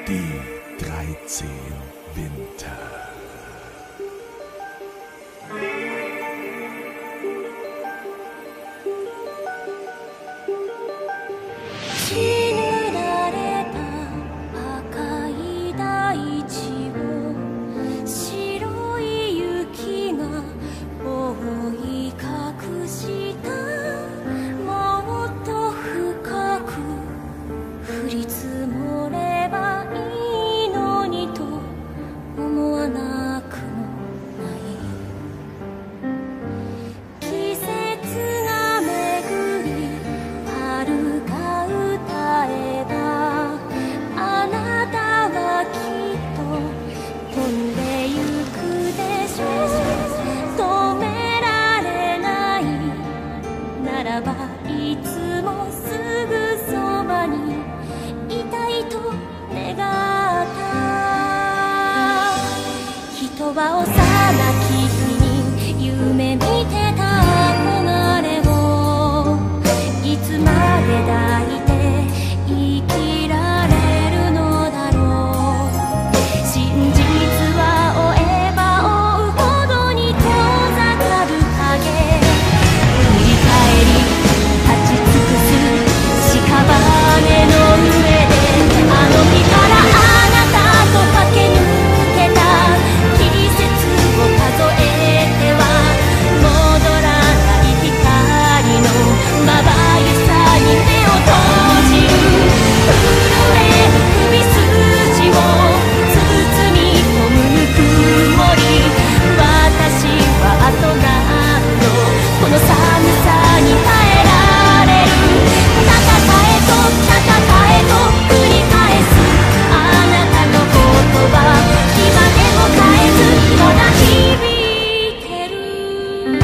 Die 13 Winter. いつもすぐそばにいたいと願った人は幼き日に夢見てた憧れをいつまで抱いて生きられるのだろう真実は追えば追うほどに遠ざかる影振り返り屍の上であの日からあなたと駆け抜けた季節を数えては戻らない光のまばゆさに目を閉じる震える首筋を包み込むぬくもり私はあと何度この寒さに耐えられる戦えと繰り返すあなたの言葉今でも変えずまだ響いてる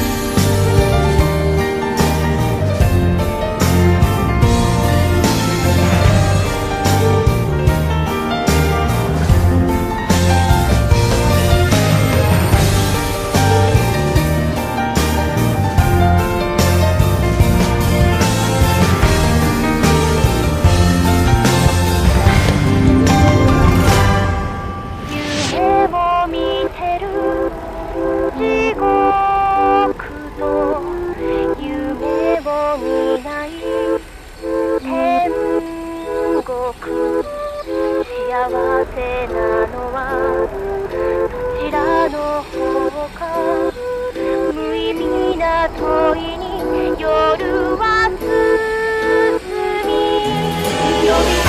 地獄と夢を見ない天国幸せなのはどちらの方か無意味な問いに夜は進み